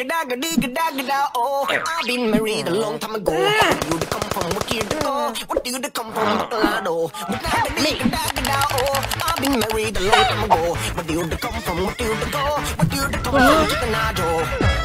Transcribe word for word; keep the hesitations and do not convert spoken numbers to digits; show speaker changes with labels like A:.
A: Oh, I've been married a long time ago. Where do you come from? What year to go? What do you come from? Lado. Oh, I've been married a long time ago. What do you come from? What do you go? What do you come from?